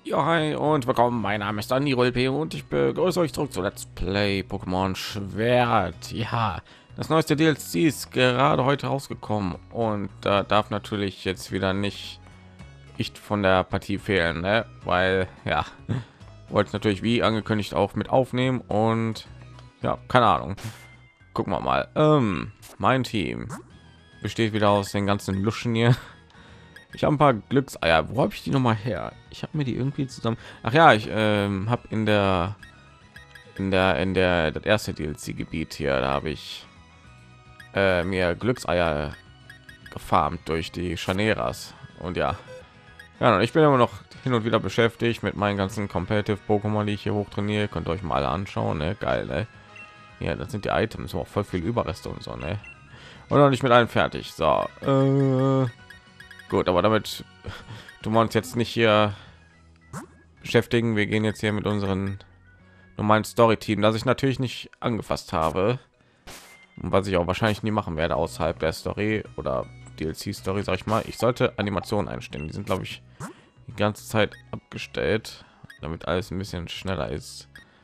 Ja, hi und willkommen. Mein Name ist Dani P. und ich begrüße euch zurück zu Let's Play Pokémon Schwert. Ja, das neueste DLC ist gerade heute rausgekommen und da darf natürlich jetzt wieder nicht von der Partie fehlen, ne? Weil ja, wollte natürlich wie angekündigt auch mit aufnehmen und ja, keine Ahnung. Gucken wir mal. Mein Team besteht wieder aus den ganzen Luschen hier. Ich habe ein paar Glückseier. Wo habe ich die noch mal her? Ich habe mir die irgendwie zusammen. Ach ja, ich habe in der das erste DLC-Gebiet hier, da habe ich mir Glückseier gefarmt durch die Chaneras. Und ja, ja, und ich bin immer noch hin und wieder beschäftigt mit meinen ganzen Competitive Pokémon, die ich hier hoch trainiere. Könnt ihr euch mal alle anschauen, ne? Geil, ne? Ja, das sind die Items, auch voll viel Überreste und so, ne? Und noch nicht mit allen fertig. So, gut, aber damit du uns jetzt nicht hier beschäftigen. Wir gehen jetzt hier mit unseren normalen Story-Team, das ich natürlich nicht angefasst habe und was ich auch wahrscheinlich nie machen werde außerhalb der Story oder DLC-Story, sag ich mal. Ich sollte Animationen einstellen. Die sind, glaube ich, die ganze Zeit abgestellt, damit alles ein bisschen schneller ist.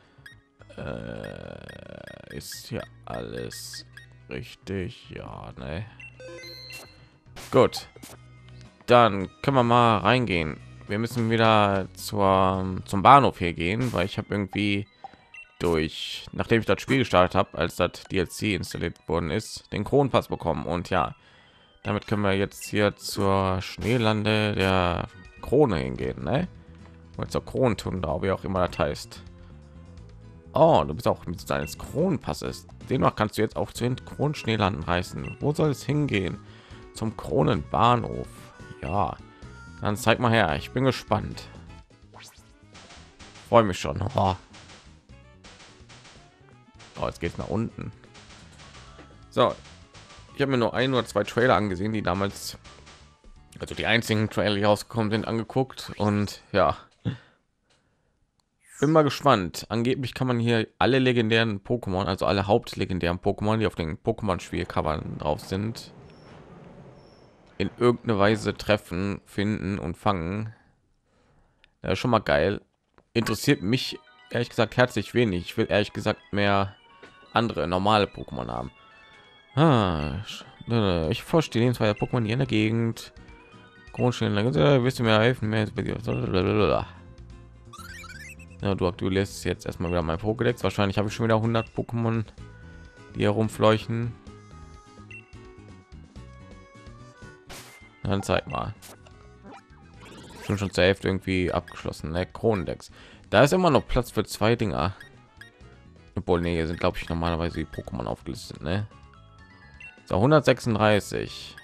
Ist hier alles richtig? Ja, ne. Gut, dann können wir mal reingehen. Wir müssen wieder zum Bahnhof hier gehen, weil ich habe irgendwie nachdem ich das Spiel gestartet habe, als das DLC installiert worden ist, den Kronpass bekommen. Und ja, damit können wir jetzt hier zur Schneelande der Krone hingehen, ne? Und zur Krontundra, wie auch immer das heißt. Oh, du bist auch mit deines Kronpasses. Demnach kannst du jetzt auch zu den Kronschneelanden reisen. Wo soll es hingehen? Zum Kronenbahnhof. Ja, dann zeig mal her. Ich bin gespannt. Freue mich schon. Oh, jetzt geht's nach unten. So, ich habe mir nur ein oder zwei Trailer angesehen, die damals, also die einzigen Trailer, die rausgekommen sind, angeguckt. Und ja, bin mal gespannt. Angeblich kann man hier alle legendären Pokémon, also alle hauptlegendären Pokémon, die auf den Pokémon-Spielcovern drauf sind, in irgendeiner Weise treffen, finden und fangen. Ja, schon mal geil. Interessiert mich ehrlich gesagt herzlich wenig. Ich will ehrlich gesagt mehr andere normale Pokémon haben. Ich forsche die Lebensweise der Pokémon hier in der Gegend. Grundstellen, willst du mir helfen? Ja, du lässt jetzt erstmal wieder mein Pokédex. Wahrscheinlich habe ich schon wieder 100 Pokémon, die herumfleuchen. Dann zeig mal. Schon zur Hälfte irgendwie abgeschlossen. Ne? Kronendex. Da ist immer noch Platz für zwei Dinger. Obwohl, nee, hier sind, glaube ich, normalerweise die Pokémon aufgelistet, ne? So, 136.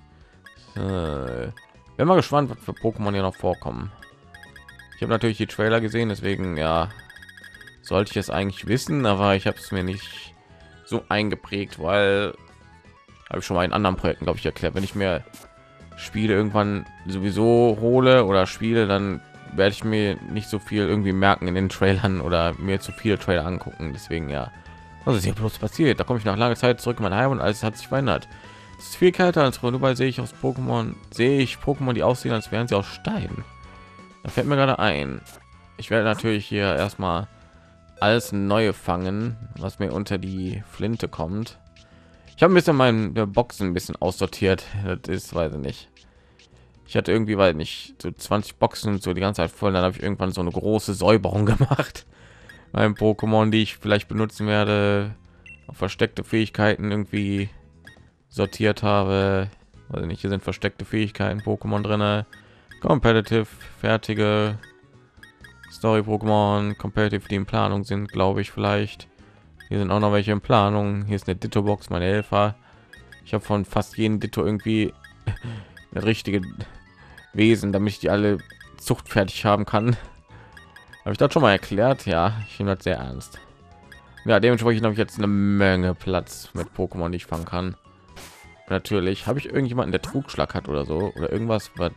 Bin mal gespannt, was für Pokémon hier noch vorkommen. Ich habe natürlich die Trailer gesehen, deswegen ja, sollte ich es eigentlich wissen, aber ich habe es mir nicht so eingeprägt, weil habe ich schon mal in anderen Projekten, glaube ich, erklärt. Wenn ich mir Spiele irgendwann sowieso hole oder spiele, dann werde ich mir nicht so viel irgendwie merken in den Trailern oder mir zu viele Trailer angucken. Deswegen ja, was ist hier bloß passiert? Da komme ich nach langer Zeit zurück in mein Heim und alles hat sich verändert. Es ist viel kälter als früher. Überall sehe ich Pokémon, die aussehen, als wären sie aus Stein. Da fällt mir gerade ein, ich werde natürlich hier erstmal alles Neue fangen, was mir unter die Flinte kommt. Ich habe ein bisschen meine Boxen ein bisschen aussortiert. Das ist, weiß ich nicht. Ich hatte irgendwie, weil nicht so 20 Boxen und so die ganze Zeit voll. Dann habe ich irgendwann so eine große Säuberung gemacht beim Pokémon, die ich vielleicht benutzen werde, auf versteckte Fähigkeiten irgendwie sortiert habe. Also nicht, hier sind versteckte Fähigkeiten Pokémon drinne, Competitive, fertige Story Pokémon, Competitive, die in Planung sind, glaube ich vielleicht. Hier sind auch noch welche in Planung. Hier ist eine Ditto Box, meine Helfer. Ich habe von fast jedem Ditto irgendwie das richtige Wesen, damit ich die alle zuchtfertig haben kann. Habe ich das schon mal erklärt? Ja, ich nehme das sehr ernst. Ja, dementsprechend habe ich jetzt eine Menge Platz mit Pokémon, die ich fangen kann. Natürlich habe ich irgendjemanden, der Trugschlag hat oder so oder irgendwas, was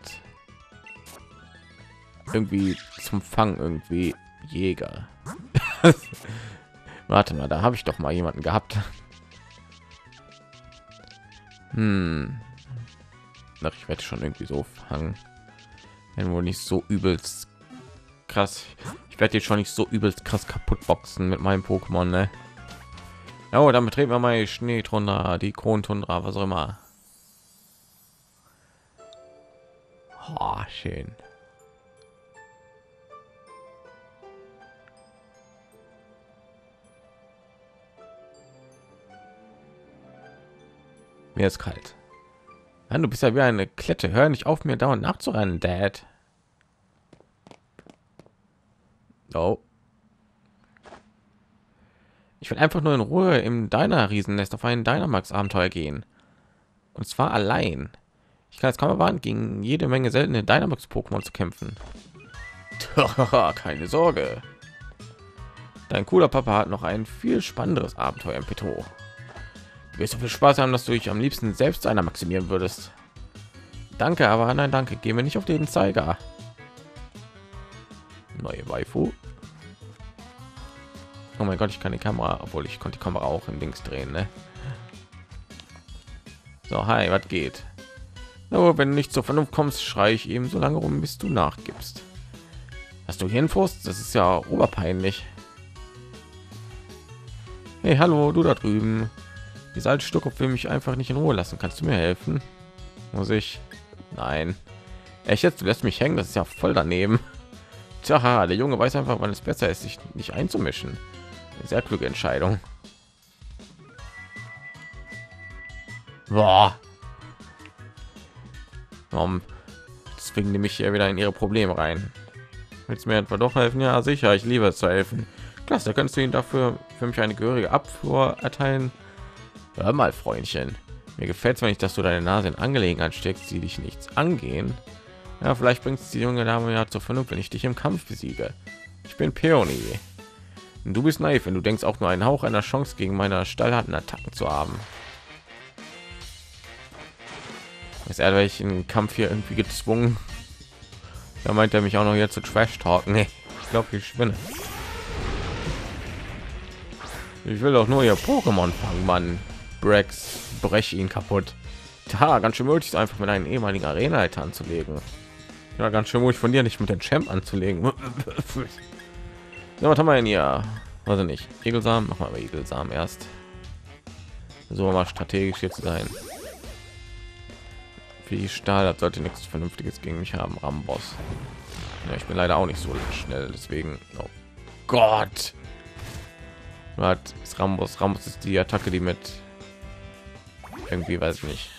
irgendwie zum Fang irgendwie Jäger. Warte mal, da habe ich doch mal jemanden gehabt. Ach, ich werde schon irgendwie so fangen, wenn wohl nicht so übelst krass. Ich werde jetzt schon nicht so übelst krass kaputt boxen mit meinem Pokémon, ne? Ja, oh, dann betreten wir mal die Schneetundra, die Krontundra, was auch immer. Oh, schön. Mir ist kalt. Ja, du bist ja wie eine Klette. Hör nicht auf, mir dauernd nachzurennen, Dad. Oh. Ich will einfach nur in Ruhe im deiner Riesennest auf ein Dynamax-Abenteuer gehen. Und zwar allein. Ich kann jetzt kaum erwarten, gegen jede Menge seltene Dynamax-Pokémon zu kämpfen. Keine Sorge. Dein cooler Papa hat noch ein viel spannenderes Abenteuer im Petto. Du wirst so viel Spaß haben, dass du dich am liebsten selbst einer maximieren würdest. Danke, aber nein, danke. Gehen wir nicht auf den Zeiger. Neue Waifu. Oh mein Gott, ich kann die Kamera, obwohl ich konnte die Kamera auch in links drehen, ne? So, hi, was geht? Aber wenn du nicht zur Vernunft kommst, schreie ich eben so lange rum, bis du nachgibst. Hast du Hirnfurst? Das ist ja oberpeinlich. Hey, hallo, du da drüben. Dieser alte Stuckkopf will mich einfach nicht in Ruhe lassen. Kannst du mir helfen? Muss ich? Nein. Echt jetzt? Du lässt mich hängen? Das ist ja voll daneben. Tja, der Junge weiß einfach, wann es besser ist, sich nicht einzumischen. Eine sehr kluge Entscheidung. Boah. Deswegen nehme ich hier wieder in ihre Probleme rein. Willst du mir etwa doch helfen? Ja, sicher. Ich liebe es zu helfen. Klasse, da kannst du ihn dafür für mich eine gehörige Abfuhr erteilen. Hör mal, Freundchen. Mir gefällt es, wenn ich, dass du deine Nase in Angelegenheiten steckst, die dich nichts angehen. Ja, vielleicht bringt es die junge Dame ja zur Vernunft, wenn ich dich im Kampf besiege. Ich bin Peony. Und du bist naiv, wenn du denkst, auch nur einen Hauch einer Chance gegen meine stallharten Attacken zu haben. Ist er welchen Kampf hier irgendwie gezwungen? Da meint er mich auch noch hier zu Trash talken. Nee, ich glaube, ich spinne. Ich will doch nur ihr Pokémon fangen, Mann. Brex, brech ihn kaputt. Ja, ganz schön mutig, einfach mit einem ehemaligen Arena-Leiter anzulegen. Ja, ganz schön mutig von dir, nicht mit dem Champ anzulegen. Ja, was haben wir denn hier? Also nicht Egelsamen, machen wir aber Egelsamen erst. So mal strategisch jetzt sein. Wie Stahl, das sollte nichts Vernünftiges gegen mich haben. Ramboss. Ja, ich bin leider auch nicht so schnell, deswegen. Oh Gott. Hat Ramboss. Ramboss ist die Attacke, die mit irgendwie, weiß ich nicht,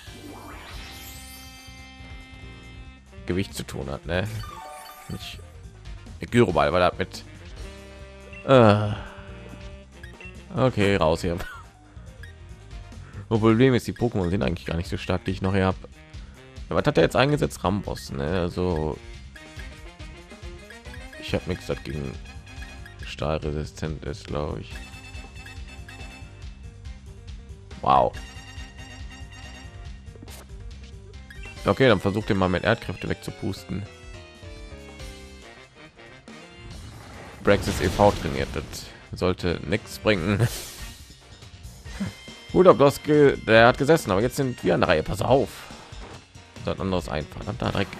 Gewicht zu tun hat, ne? Nicht Gyroball, weil er mit okay, raus hier. Problem ist, die Pokémon sind eigentlich gar nicht so stark, die ich noch hier habe. Was hat er jetzt eingesetzt? Ramboss, ne? Also ich habe nichts dagegen stahlresistent ist, glaube ich. Wow. Okay, dann versucht ihr mal mit Erdkräfte wegzupusten. Brexit e.V. trainiert, das sollte nichts bringen. Gut, ob das der hat gesessen, aber jetzt sind wir an der Reihe. Pass auf, das anderes einfahren. Da Dreck.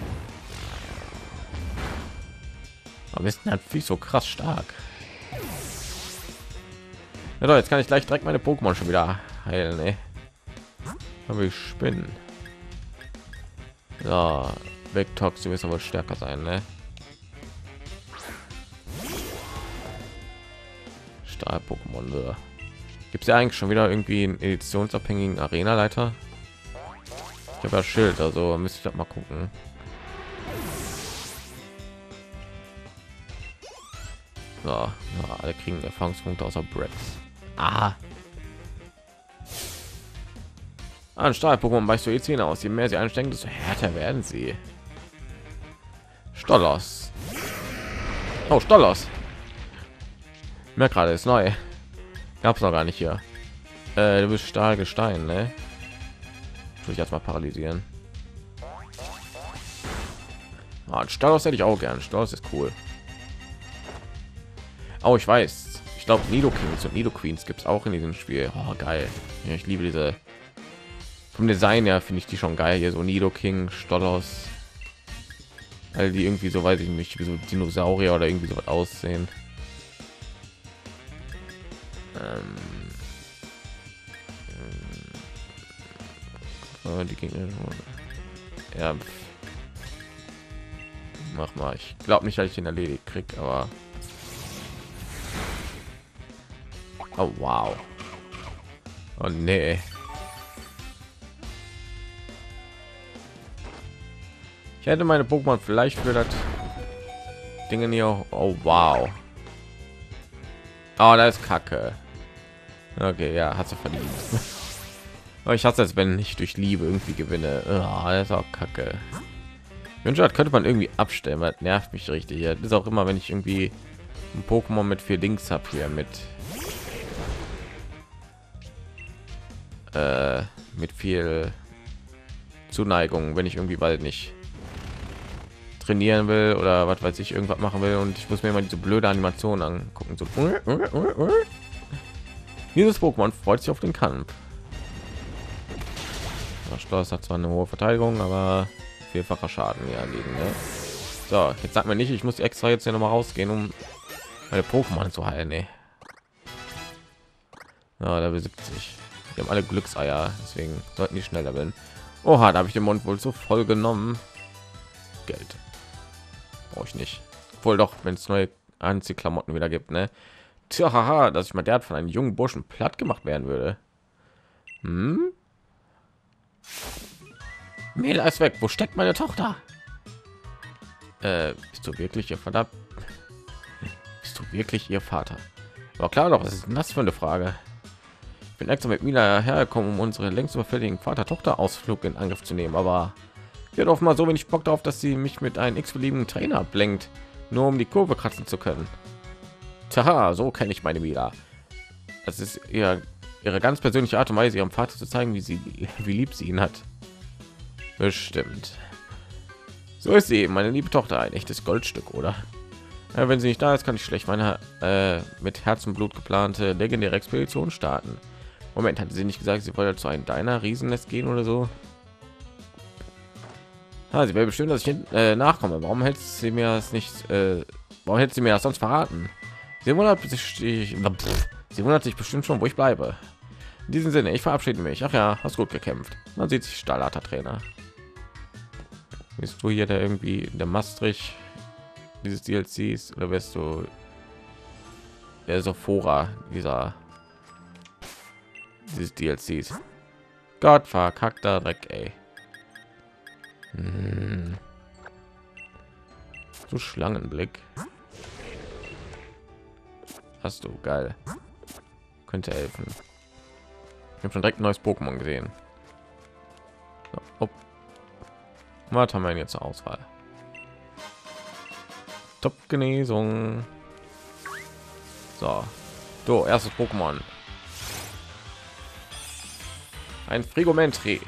Aber ist natürlich so krass stark. Ja, doch, jetzt kann ich gleich direkt meine Pokémon schon wieder heilen. Ey. Aber ich spinnen. Ja, Vectox, du wirst aber stärker sein, ne? Stahl-Pokémon. Gibt es ja eigentlich schon wieder irgendwie einen editionsabhängigen Arena-Leiter? Ich habe ja Schild, also müsste ich das mal gucken. So, ja, alle kriegen Erfahrungspunkte außer Brex. Aha. An Stahl-Pokémon weißt du jetzt aus. Je mehr sie anstecken, desto härter werden sie. Stollos. Oh, Stollos. Mehr gerade ist neu. Gab es noch gar nicht hier. Du bist Stahlgestein, ne? Tue ich jetzt mal paralysieren. Ah, Stollos hätte ich auch gern. Stollos ist cool. Oh, ich weiß. Ich glaube, Nido Kings und Nido Queens gibt es auch in diesem Spiel. Oh, geil. Ja, ich liebe diese. Vom Design her finde ich die schon geil. Hier so Nido King, Stollos. weil die irgendwie so, weiß ich nicht, wie so Dinosaurier oder irgendwie so was aussehen. Die Gegner, ja, mach mal. Ich glaube nicht, dass ich den erledigt krieg, aber oh wow, oh nee. Ich hätte meine Pokémon vielleicht für das Ding hier. Oh wow, oh, da ist Kacke. Okay, ja, hat sie verdient. Aber ich hasse es, wenn ich durch Liebe irgendwie gewinne. Oh, das ist auch Kacke. Ich wünsche, das könnte man irgendwie abstellen, weil das nervt mich richtig. Das ist auch immer, wenn ich irgendwie ein Pokémon mit 4 Dings habe hier mit viel Zuneigung, wenn ich irgendwie bald nicht trainieren will oder was weiß ich, irgendwas machen will und ich muss mir mal diese blöde Animation angucken. So. Dieses Pokémon freut sich auf den Kampf. Das Schloss hat zwar eine hohe Verteidigung, aber vielfacher Schaden hier liegen. Ne? So, jetzt sagt mir nicht, ich muss extra jetzt hier noch mal rausgehen, um meine Pokémon zu heilen. Nee. Ja, Level 70. Die haben alle Glückseier, deswegen sollten die schneller werden. Oha, da habe ich den Mund wohl so voll genommen. Geld brauche ich nicht. Wohl doch, wenn es neue Anziehklamotten wieder gibt, ne? Tja, haha, dass ich mal der von einem jungen Burschen platt gemacht werden würde. Hm? Mela ist weg. Wo steckt meine Tochter? Bist du wirklich ihr Vater? Bist du wirklich ihr Vater? Aber klar doch, was ist denn das für eine Frage? Ich bin extra mit Mila hergekommen, um unsere längst überfälligen Vater-Tochter-Ausflug in Angriff zu nehmen, aber sie hat offenbar so wenig Bock darauf, dass sie mich mit einem x-beliebigen Trainer ablenkt, nur um die Kurve kratzen zu können. Tja, so kenne ich meine Mila. Das ist ihre ganz persönliche Art und Weise, ihrem Vater zu zeigen, wie lieb sie ihn hat. Bestimmt. So ist sie eben, meine liebe Tochter, ein echtes Goldstück, oder? Ja, wenn sie nicht da ist, kann ich schlecht meine mit Herzenblut geplante legendäre Expedition starten. Moment, hatte sie nicht gesagt, sie wollte zu einem deiner Riesennest gehen oder so? Ah, sie will bestimmt, dass ich nachkomme. Warum hält sie mir das nicht? Warum hätte sie mir das sonst verraten? Sie wundert sich bestimmt schon, wo ich bleibe. In diesem Sinne, ich verabschiede mich. Ach ja, hast gut gekämpft. Man sieht sich, Stahlharter Trainer. Bist du hier der irgendwie der Maastricht dieses DLCs oder wirst du der Sophora dieses DLCs? Gott, verkackter Dreck, ey. So Schlangenblick. Hast du geil. Könnte helfen. Ich habe schon direkt ein neues Pokémon gesehen. So, oh. Was haben wir denn jetzt zur Auswahl? Top Genesung. So, erstes Pokémon. Ein Frigometrie.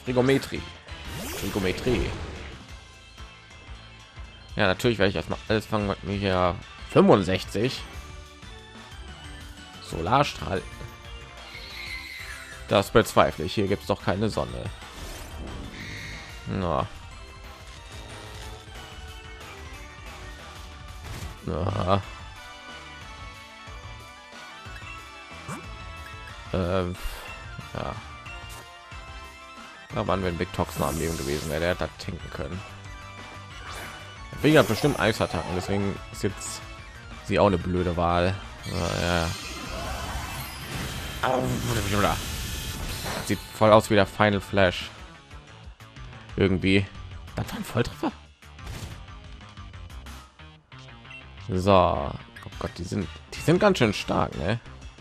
Ja, natürlich werde ich erstmal alles fangen mit mir hier 65 Solarstrahl. Das bezweifle ich. Hier gibt es doch keine Sonne. Na. Na. Ja. Da waren wir ein Big Toxin am Leben gewesen, der hat das tanken können. Ich habe bestimmt Eisattacken, deswegen ist jetzt sie auch eine blöde Wahl. Ja. Sieht voll aus wie der Final Flash. Irgendwie. Das war ein Volltreffer. So, oh Gott, die sind ganz schön stark, ne?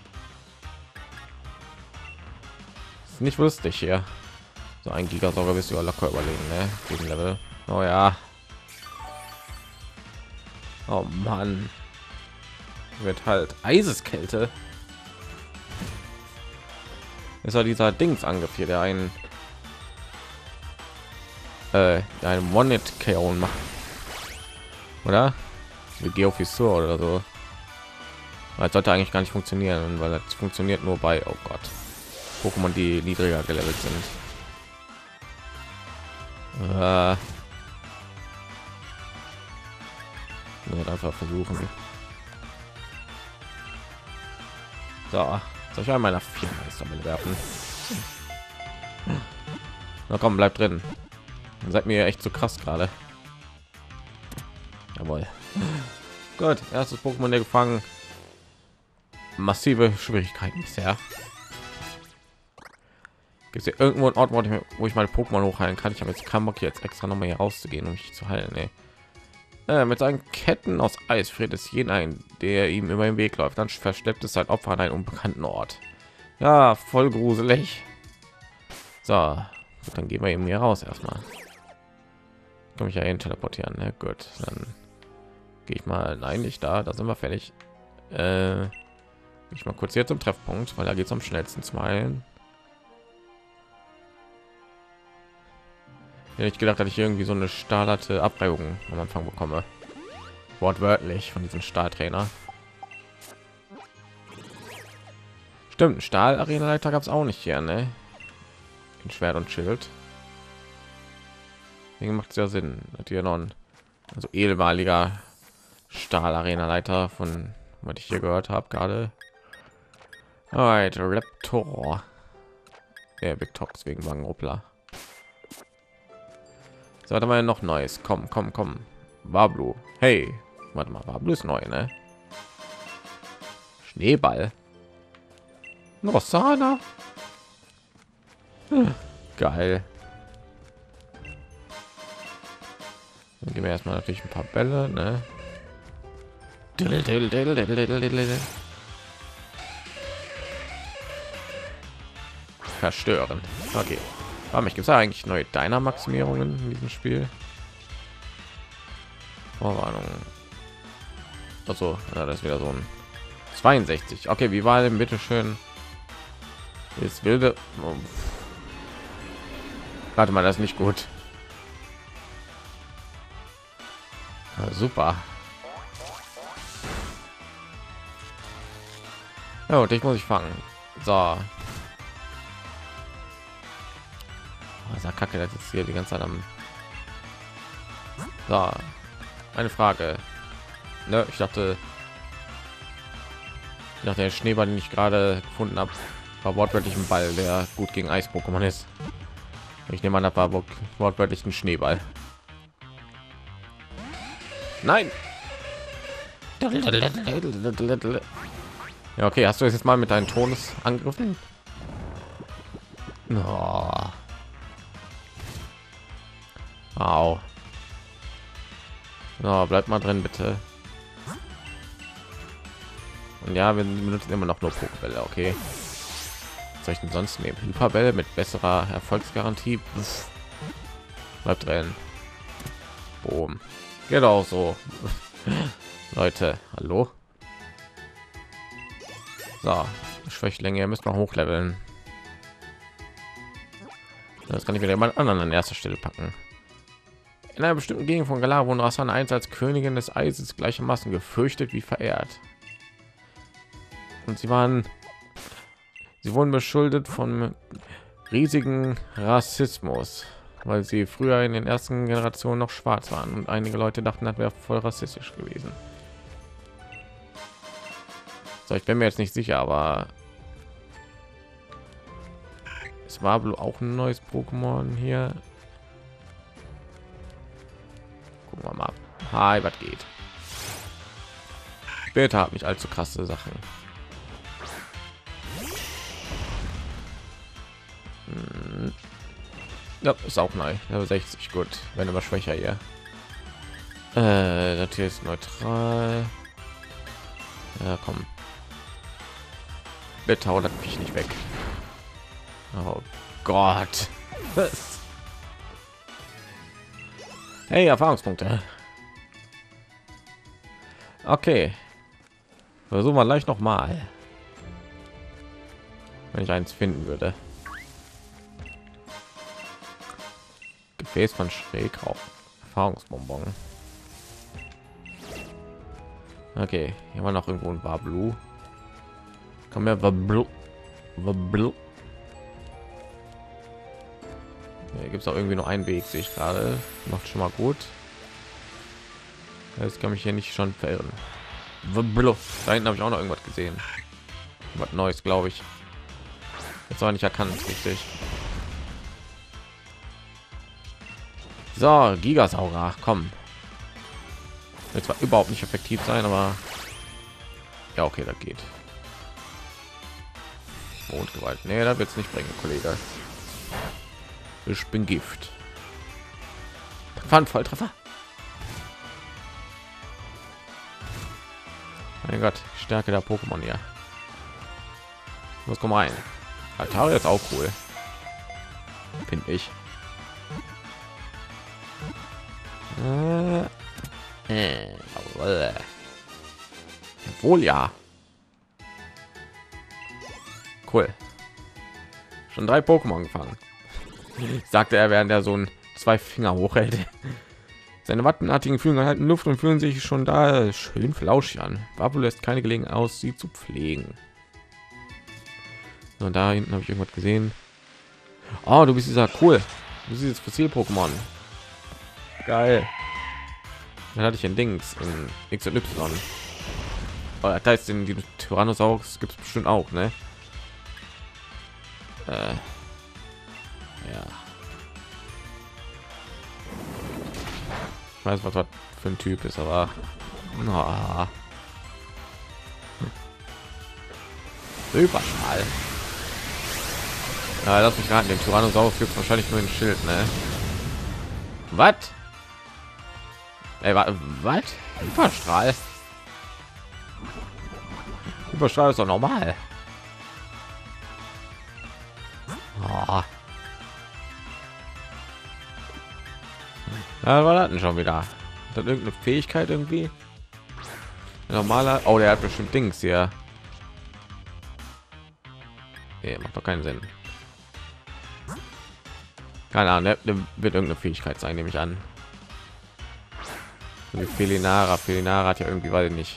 Ist nicht lustig hier. So ein Gigasauger wirst du ja locker überlegen, ne? Gegen Level. Oh ja. Oh Mann. Wird halt Eiseskälte. Ist ja dieser Dingsangriff hier, der einen One-Hit-KO macht. Oder? Wie Geofissur oder so. Das sollte eigentlich gar nicht funktionieren, weil das funktioniert nur bei, oh Gott, Pokémon, die niedriger gelevelt sind. Ja, einfach versuchen. So, soll ich einmal meiner 4 Meisterbälle werfen? Na komm, bleib drin. Seid mir echt so krass gerade. Jawohl. Gut, erstes Pokémon der gefangen. Massive Schwierigkeiten bisher. Gibt es hier irgendwo einen Ort, wo ich meine Pokémon hochheilen kann? Ich habe jetzt keinen Bock, jetzt extra noch mal hier rauszugehen, um mich zu heilen. Nee. Mit seinen Ketten aus Eis friert es jeden ein, der ihm über den Weg läuft. Dann verschleppt es sein Opfer an einen unbekannten Ort. Ja, voll gruselig. So, gut, dann gehen wir eben hier raus erstmal. Kann mich ja hin teleportieren. Ne? Gut, dann gehe ich mal. Nein, nicht da. Da sind wir fertig. Ich mal kurz hier zum Treffpunkt, weil da geht es am schnellsten zu heilen. Ja, ich gedacht, dass ich irgendwie so eine stahlharte Abreibung am Anfang bekomme. Wortwörtlich von diesem Stahltrainer. Stimmt, Stahl-Arena-Leiter gab es auch nicht hier, ne? In Schwert und Schild. Deswegen macht es ja Sinn, dass hier noch ein also ehemaliger Stahl-Arena-Leiter von was ich hier gehört habe gerade. Alright, Raptor. Der Big Tox wegen Wangenruppler. So, hat man noch Neues. Komm, komm, komm. Wablu. Hey, warte mal, Wablu ist neu, ne? Schneeball. Rossana. Geil. Dann geben wir erstmal natürlich ein paar Bälle, ne? Verstören. Okay. Aber ich gibt es eigentlich neue Dynamaximierungen in diesem Spiel. Vorwarnung. Also, ja, das ist wieder so ein 62. Okay, wie war denn bitte schön? Jetzt wilde. Oh. Warte mal, das ist nicht gut. Ja, super. Ja, und ich muss ich fangen. So. Dieser Kacke, das ist hier die ganze Zeit am. So. Eine Frage. Ne, ich dachte, der Schneeball, den ich gerade gefunden habe, war wortwörtlich ein Ball, der gut gegen Eis-Pokémon ist. Ich nehme an, das war wortwörtlich ein Schneeball. Nein. Ja, okay, hast du es jetzt mal mit deinen Todesangriffen? Oh. Au. No, bleibt mal drin, bitte. Und ja, wir benutzen immer noch nur Pokébälle, okay. Was soll ich denn sonst nehmen? Hyperbälle mit besserer Erfolgsgarantie. Pff. Bleibt drin. Boom. Geht auch so. Leute, hallo. So, Schwächlinge müssen wir hochleveln. Das kann ich wieder mal anderen an erster Stelle packen. In einer bestimmten Gegend von Galar wurden Rossana 1 als Königin des Eises gleichermaßen gefürchtet wie verehrt. Und sie wurden beschuldigt von riesigen Rassismus, weil sie früher in den ersten Generationen noch schwarz waren und einige Leute dachten, das wäre voll rassistisch gewesen. So, ich bin mir jetzt nicht sicher, aber es war wohl auch ein neues Pokémon hier. Gucken wir mal. Hi, was geht? Später hat nicht allzu krasse Sachen. Ja, ist auch neu. 60, gut. Wenn immer schwächer hier. Das hier ist neutral. Ja, komm. Bitte hau das mich nicht weg. Oh Gott. Was? Hey, Erfahrungspunkte. Okay. Versuchen wir gleich noch mal. Wenn ich eins finden würde. Gefäß von Schrägrauch. Erfahrungsbonbon. Okay, hier war noch irgendwo ein Wablu. Komm her, Wablu. Wablu. Hier gibt es auch irgendwie noch einen Weg, sehe ich gerade. Macht schon mal gut. Das kann mich hier nicht schon verirren. Da hinten habe ich auch noch irgendwas gesehen. Was Neues, glaube ich. Jetzt auch nicht erkannt, richtig. So, Gigasauger, komm. Wird zwar überhaupt nicht effektiv sein, aber ja, okay, das geht. Und Gewalt. Nee, da wird es nicht bringen, Kollege. Ich bin Gift. War ein Volltreffer. Mein Gott, Stärke der Pokémon hier. Los, komm rein. Altaria ist auch cool. Bin ich. Wohl ja. Cool. Schon 3 Pokémon gefangen. Sagte er, während er so ein 2 Finger hochhält. Seine wattenartigen Fühler halten Luft und fühlen sich schon da schön flauschig an. Babu lässt keine Gelegenheit aus, sie zu pflegen. Und da hinten habe ich irgendwas gesehen. Oh, du bist dieser cool. Du siehst Fossil-Pokémon. Geil. Dann hatte ich ein Dings in X und Y. Oh, das heißt, in die Tyrannosaurus gibt es bestimmt auch, ne? Ja. Ich weiß, was das für ein Typ ist, aber Überschall. Ja, lass mich raten, den Tyrannosaurus gibt wahrscheinlich nur ein Schild, ne? Was? Ey, was? Überstrahl. Überstrahl ist doch normal. Oh. Ja, war das denn schon wieder? Hat das irgendeine Fähigkeit irgendwie? Normaler. Oh, der hat bestimmt Dings hier. Nee, macht doch keinen Sinn. Keine Ahnung, der wird irgendeine Fähigkeit sein, nehme ich an. Wie Felinara hat ja irgendwie, weiß ich nicht.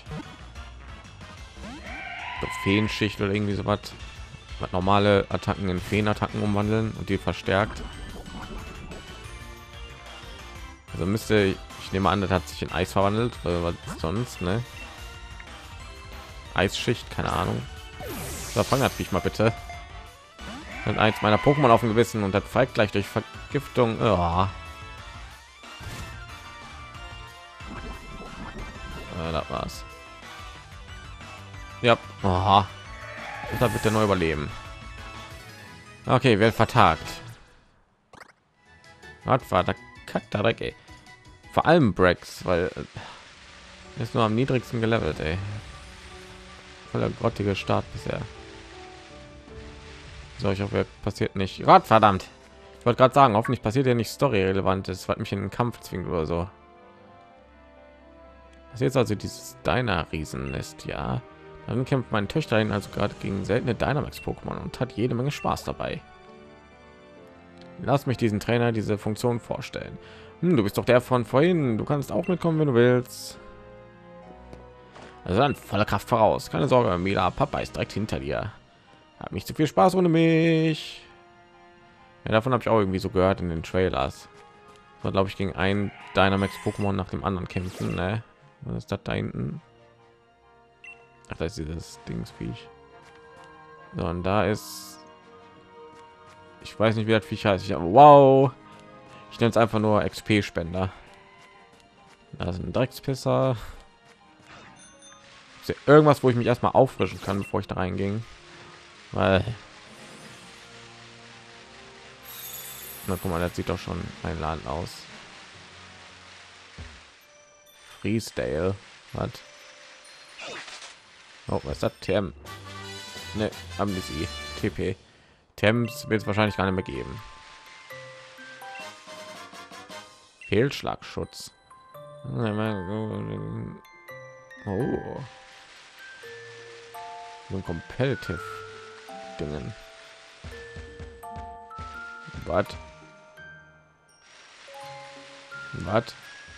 So Feenschicht oder irgendwie so was. Normale Attacken in Feenattacken umwandeln und die verstärkt. Also müsste ich nehme an, das hat sich in Eis verwandelt, weil was sonst, ne? Eisschicht, keine Ahnung. So, fang das Viech mal bitte. Und eins meiner Pokémon auf dem Gewissen und das feigt gleich durch Vergiftung. Oh. Das war's. Ja, aha. Da wird er neu überleben. Okay, wird vertagt. Was war der Kack, ey. Vor allem Brex, weil ist nur am niedrigsten gelevelt, ey. Voller grottige Start bisher. So, ich hoffe, passiert nicht. Gott verdammt. Ich wollte gerade sagen, hoffentlich passiert ja nicht Story relevantes, was mich in den Kampf zwingt oder so. Das ist jetzt also dieses deiner Riesennest, ja. Dann kämpft mein Töchterchen also gerade gegen seltene Dynamax-Pokémon und hat jede Menge Spaß dabei. Lass mich diesen Trainer diese Funktion vorstellen. Du bist doch der von vorhin. Du kannst auch mitkommen, wenn du willst. Also dann voller Kraft voraus. Keine Sorge, Mila, Papa ist direkt hinter dir. Hab nicht zu viel Spaß ohne mich. Ja, davon habe ich auch irgendwie so gehört in den Trailers. So, glaube ich, gegen ein Dynamax Pokémon nach dem anderen kämpfen. Ne? Was ist das da hinten? Ach, das ist dieses Dingsviech. So, und da ist, ich weiß nicht, wie das Viech heißt. Wow, ich nenne es einfach nur XP-Spender. Da ist ein Dreckspisser. Ist ja irgendwas, wo ich mich erstmal auffrischen kann, bevor ich da reinging. Weil, na guck mal, das sieht doch schon einladend aus. Freesdale, was? Oh, was ist das? TM. Ne, Amnesie. TP. TMs wird es wahrscheinlich gar nicht mehr geben. Fehlschlagschutz. Oh. So ein Competitive Dingen. Was? Was?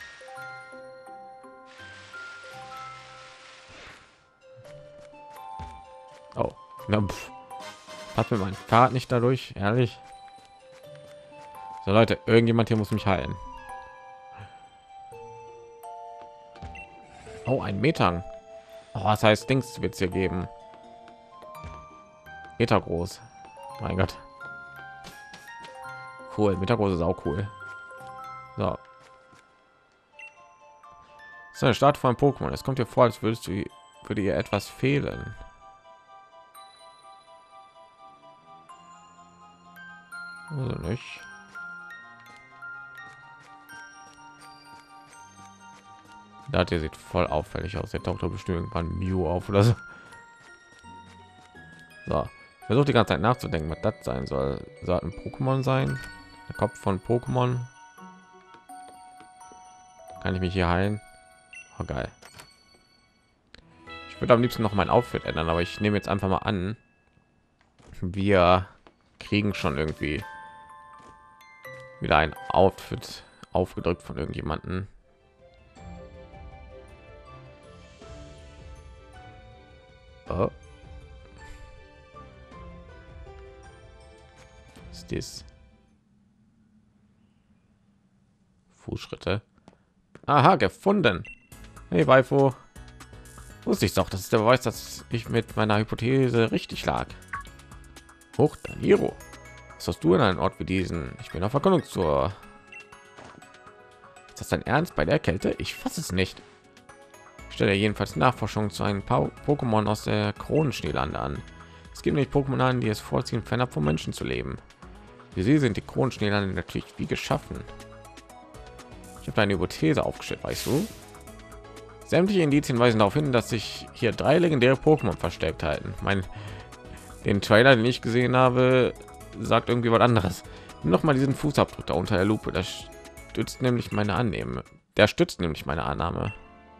Oh, na, passt mir mein Fahrrad nicht dadurch, ehrlich. So Leute, irgendjemand hier muss mich heilen. Oh, ein Metang. Oh, was heißt Dings wird es hier geben? Meter groß. Mein Gott. Cool. Meter groß ist auch cool. So. So, der Start von Pokémon. Es kommt dir vor, als würde ihr etwas fehlen. Also nicht. Da hat sieht voll auffällig aus. Der taucht doch bestimmt irgendwann Mew auf oder so. So, versucht die ganze Zeit nachzudenken, was das sein soll. Soll ein Pokémon sein? Der Kopf von Pokémon. Kann ich mich hier heilen? Oh, geil. Ich würde am liebsten noch mein Outfit ändern, aber ich nehme jetzt einfach mal an, wir kriegen schon irgendwie wieder ein Outfit aufgedrückt von irgendjemanden. Oh. Was ist das? Fußschritte. Aha, gefunden. Hey, Waifu. Wusste ich doch, das ist der Beweis, dass ich mit meiner Hypothese richtig lag. Hoch, Daniro. Was hast du in einem Ort wie diesen? Ich bin auf Erkundung zur... Ist das dein Ernst bei der Kälte? Ich fasse es nicht. Ich stelle jedenfalls Nachforschung zu einem Pokémon aus der Kronenschneelande an. Es gibt nämlich Pokémon an, die es vorziehen, fernab vom Menschen zu leben. Wie sie sind die Kronenschneelande natürlich wie geschaffen. Ich habe eine Hypothese aufgestellt, weißt du? Sämtliche Indizien weisen darauf hin, dass sich hier 3 legendäre Pokémon versteckt halten. Den Trailer, den ich gesehen habe, sagt irgendwie was anderes. Noch mal diesen Fußabdruck da unter der Lupe. Das stützt nämlich meine Annahme. Der stützt nämlich meine Annahme.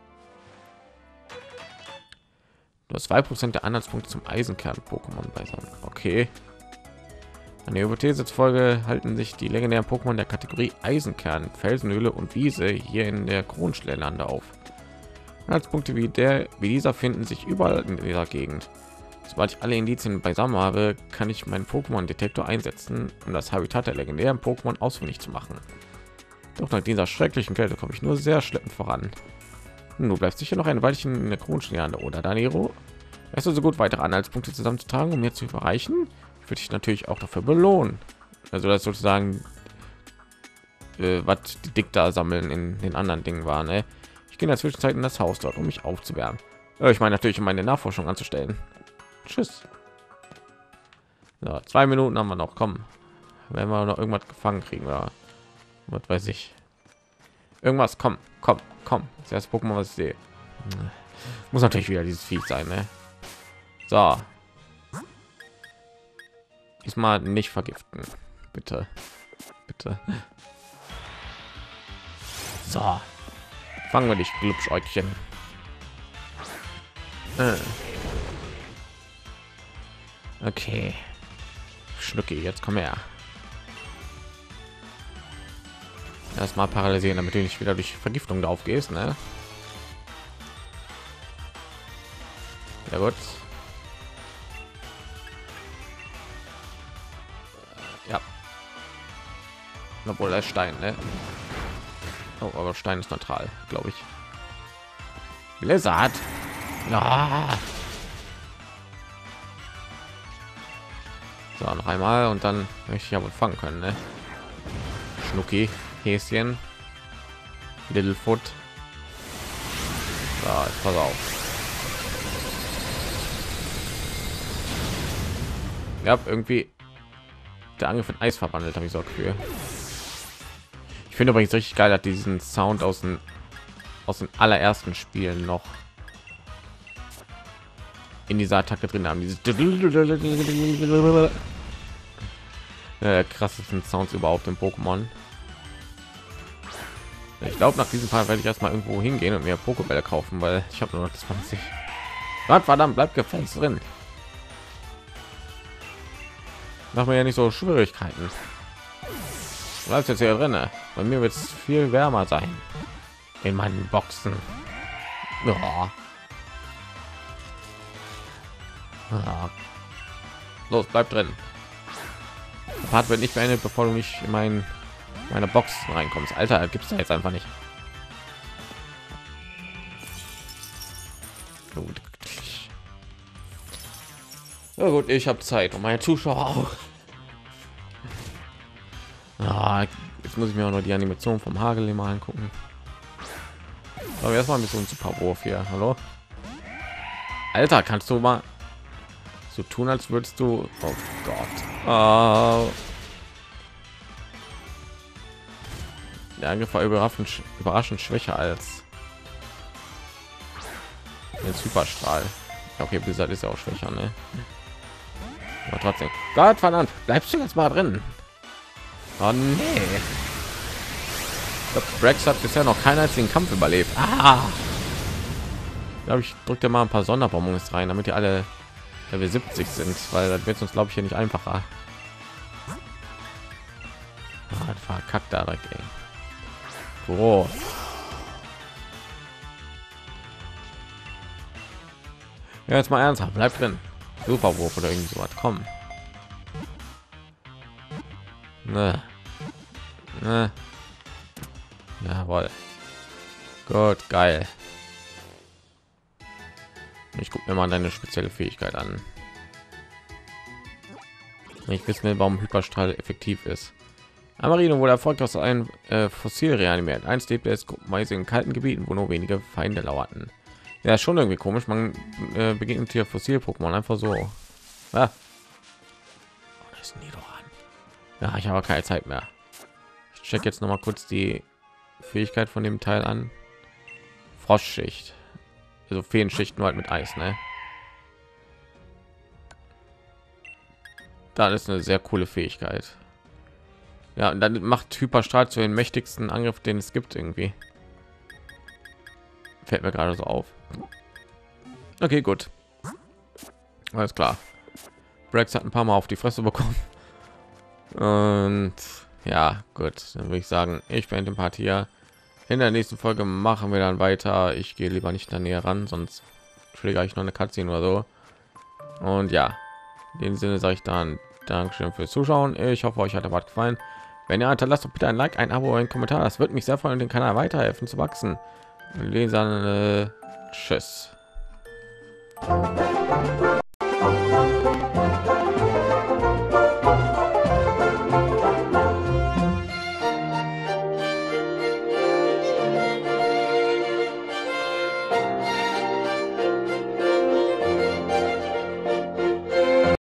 Nur 2% der Anhaltspunkte zum Eisenkern-Pokémon beisammen. Okay. An der Hypothese zufolge halten sich die legendären Pokémon der Kategorie Eisenkern, Felsenhöhle und Wiese hier in der Kronenschneelande auf. Anhaltspunkte wie dieser finden sich überall in dieser Gegend. Sobald ich alle Indizien beisammen habe, kann ich meinen Pokémon-Detektor einsetzen, um das Habitat der legendären Pokémon ausfindig zu machen. Doch nach dieser schrecklichen Kälte komme ich nur sehr schleppend voran. Du bleibst sicher noch ein Weilchen in der Kronenschneelande, oder Daniro? Weißt du so gut, weitere Anhaltspunkte zusammenzutragen, um mir zu überreichen? Ich würde dich natürlich auch dafür belohnen. Also das sozusagen, was die Dikta sammeln in den anderen Dingen war. Ne? Ich gehe in der Zwischenzeit in das Haus dort, um mich aufzuwärmen. Ich meine natürlich, um meine Nachforschung anzustellen. Tschüss. So, 2 Minuten haben wir noch. Kommen, wenn wir noch irgendwas gefangen kriegen oder was weiß ich. Irgendwas. Komm. Das erste Pokémon, was ich sehe. Muss natürlich wieder dieses Vieh sein. Ne? So. Diesmal nicht vergiften, bitte. So. Fangen wir dich, Glubschäugchen. Okay. Schnucki, jetzt komm her. Erstmal paralysieren, damit du nicht wieder durch Vergiftung drauf gehst, ne? Ja gut. Ja. Obwohl er Stein, ne? Oh, aber Stein ist neutral, glaube ich. Blizzard. Ja. So, noch einmal und dann möchte ich ja wohl fangen können, ne? Schnucki, Häschen, Littlefoot. So, jetzt pass auf. Ja, irgendwie der Angriff in Eis verwandelt, habe ich so Gefühl. Ich finde übrigens richtig geil, hat diesen Sound aus den allerersten Spielen noch in dieser Attacke drin haben. Dieses krassesten Sounds überhaupt im Pokémon. Ich glaube, nach diesem Fall werde ich erstmal irgendwo hingehen und mir Pokébälle kaufen, weil ich habe nur noch 20. Gott verdammt, bleibt gefällt drin. Machen wir ja nicht so Schwierigkeiten. Bleibt jetzt hier drin. Bei mir wird es viel wärmer sein in meinen Boxen. Ja. Ja. Los, bleib drin. Der Part wird nicht beendet, bevor du nicht in meine Box reinkommst. Alter, gibt's da jetzt einfach nicht. Ja gut, ich habe Zeit und meine Zuschauer auch. Jetzt muss ich mir auch noch die Animation vom Hagel mal angucken. Aber erstmal ein bisschen Super Wurf hier. Hallo, Alter, kannst du mal so tun, als würdest du? Oh Gott. Der Angriff war überraschend schwächer als der Superstrahl. Okay, Blizzard ist ja auch schwächer, ne? Aber trotzdem. Gott verdammt, bleibst du jetzt mal drin? Oh nee. Rex hat bisher noch keinen einzigen Kampf überlebt. Glaube ich, drückte mal ein paar Sonderbonbons rein, damit die alle Level 70 sind, weil das wird uns, glaube ich, hier nicht einfacher. Verkackt da direkt, ey. Oh. Ja, jetzt mal ernsthaft, bleib drin. Superwurf oder irgendwie so was. Komm. Ne. Ne. Jawohl. Gut, geil. Ich gucke mir mal deine spezielle Fähigkeit an. Ich wissen will, warum Hyperstrahl effektiv ist. Amarino wurde erfolgreich aus einem Fossil reanimiert. Einst lebte es meist in kalten Gebieten, wo nur wenige Feinde lauerten. Ja, ist schon irgendwie komisch. Man begegnet hier Fossil-Pokémon einfach so. Ah. Das ist nie doch an. Ja, ich habe keine Zeit mehr. Ich check jetzt noch mal kurz die Fähigkeit von dem Teil an. Frostschicht. Also Feenschichten halt mit Eis, ne? Da ist eine sehr coole Fähigkeit. Ja, und dann macht Hyperstrahl zu den mächtigsten Angriff, den es gibt irgendwie. Fällt mir gerade so auf. Okay, gut. Alles klar. Brex hat ein paar Mal auf die Fresse bekommen. Und ja, gut. Dann würde ich sagen, ich beende den Part hier. In der nächsten Folge machen wir dann weiter. Ich gehe lieber nicht da näher ran, sonst pflege ich noch eine Cutscene oder so. Und ja, in dem Sinne sage ich dann Dankeschön fürs Zuschauen. Ich hoffe, euch hat der Part gefallen. Wenn ihr hinterlasst doch bitte ein Like, ein Abo, ein Kommentar. Das wird mich sehr freuen, den Kanal weiterhelfen zu wachsen. Lesern, tschüss.